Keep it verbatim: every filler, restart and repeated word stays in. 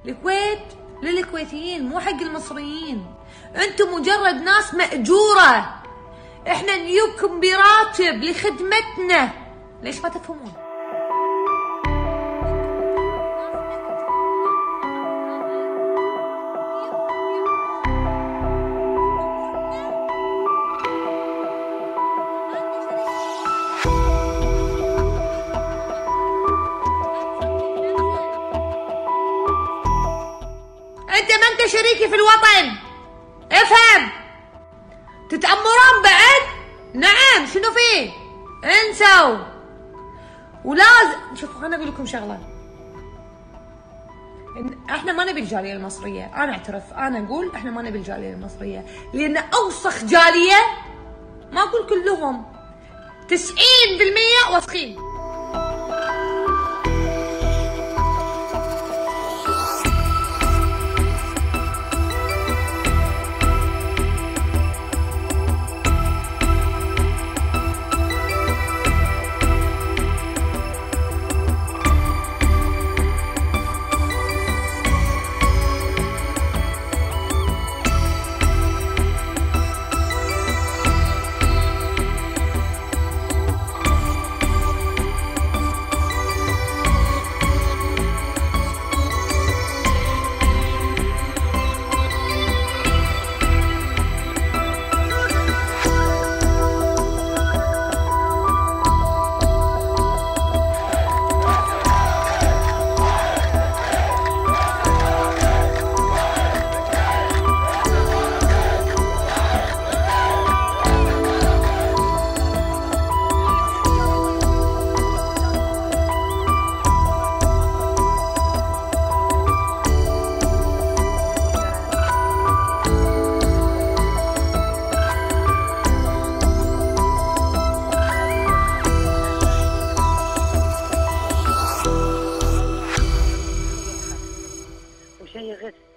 الكويت للكويتيين مو حق المصريين، انتم مجرد ناس مأجورة، احنا نجيبكم براتب لخدمتنا، ليش ما تفهمون؟ انت ما انت شريكي في الوطن، افهم. تتأمرون بعد؟ نعم، شنو فيه؟ انسوا. ولازم شوفوا، انا اقول لكم شغله، احنا ما نبي الجاليه المصريه، انا اعترف، انا اقول احنا ما نبي الجاليه المصريه، لان اوسخ جاليه، ما اقول كلهم، تسعين بالمية وسخين. شيء غير